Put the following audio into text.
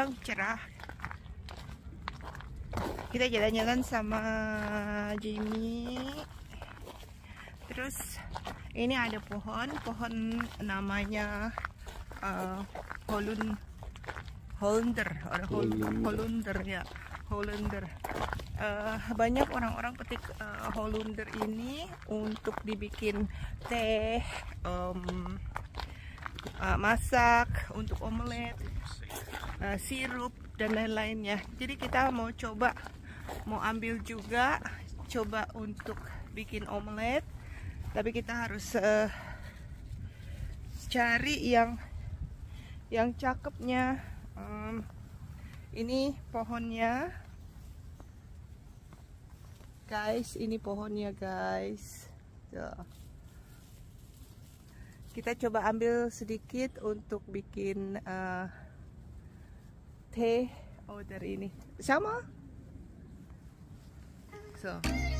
yang cerah. Kita jalan-jalan sama Jimmy. Terus ini ada pohon namanya Hollander ya, Hollander. Banyak orang-orang petik Hollander ini untuk dibikin teh, masak, untuk omelet, sirup dan lain-lainnya. Jadi kita mau ambil juga, coba untuk bikin omelet. Tapi kita harus cari yang cakepnya. Ini pohonnya, guys. Ini pohonnya, guys. Tuh. Kita coba ambil sedikit untuk bikin teh. Oh, dari ini sama. So.